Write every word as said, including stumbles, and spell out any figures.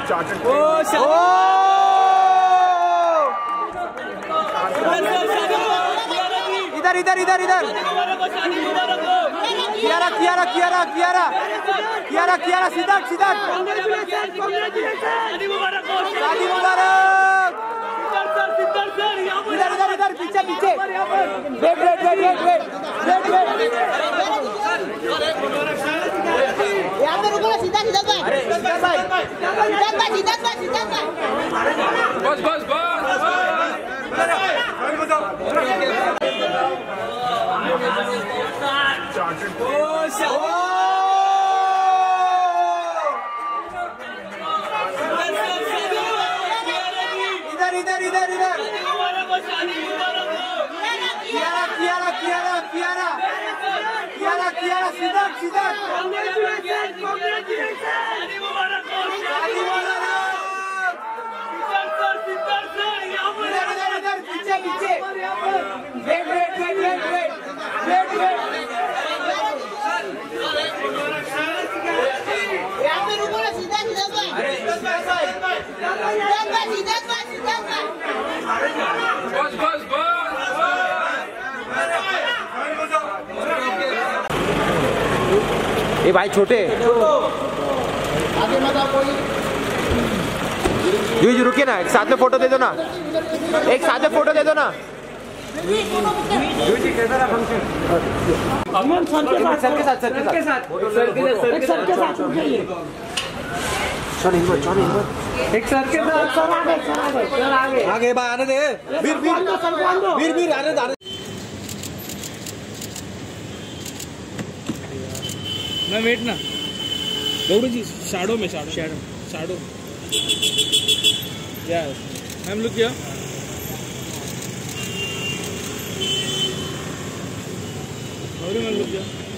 इधर इधर इधर इधर कियारा कियारा कियारा कियारा कियारा कियारा सिद्धार्थ सिद्धार्थ शादी मुबारक इधर इधर इधर पीछे पीछे wait wait wait wait wait wait wait यहाँ पे रुको ना सिद्धार्थ सिद्धार्थ भाई सिद्धार्थ भाई सिद्धार्थ भाई सिद्धार्थ भाई सिद्धार्थ भाई बस बस बस इधर इधर इधर इधर कियारा कियारा कियारा कियारा कियारा कियारा सिद्धार्थ सिद्धार्थ इधर इधर इधर पीछे पीछे wait wait wait wait wait wait wait यहाँ पे रुको ना सिद्धार्थ सिद्धार्थ भाई सिद्धार्थ भाई सिद्धार्थ भाई सिद्धार्थ भाई सिद्धार्थ भाई बस बस बस ये भाई छोटे आगे मत आओ कोई जी जी रुकिए ना एक साथ में फोटो दे दो ना एक साथ में फोटो दे दो ना जी कैसा रहा फंक्शन सर के साथ सर के साथ सर के साथ सर के साथ चल एक बार चल एक बार एक सर के साथ सर आगे सर आगे सर आगे आगे बा आने दे वीर वीर वीर वीर आने दे ना वेट ना गौरू जी शैडो में शैडो शैडो शैडो या मैम लुक किया गौरू मैम लुक किया